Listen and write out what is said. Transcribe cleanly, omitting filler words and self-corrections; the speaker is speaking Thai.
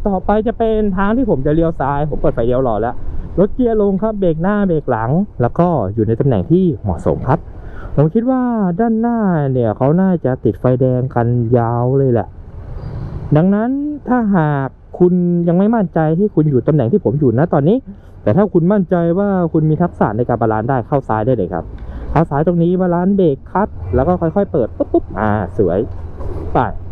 ต่อไปจะเป็นทางที่ผมจะเลี้ยวซ้ายผมเปิดไฟเลี้ยวรอแล้วรถเกียร์ลงครับเบรกหน้าเบรกหลังแล้วก็อยู่ในตำแหน่งที่เหมาะสมครับผมคิดว่าด้านหน้าเนี่ยเขาน่าจะติดไฟแดงกันยาวเลยแหละดังนั้นถ้าหากคุณยังไม่มั่นใจที่คุณอยู่ตำแหน่งที่ผมอยู่นะตอนนี้แต่ถ้าคุณมั่นใจว่าคุณมีทักษะในการบาลานซ์ได้เข้าซ้ายได้เลยครับเข้าซ้ายตรงนี้บาลานซ์เบรกคัดแล้วก็ค่อยๆเปิดปุ๊บสวยไป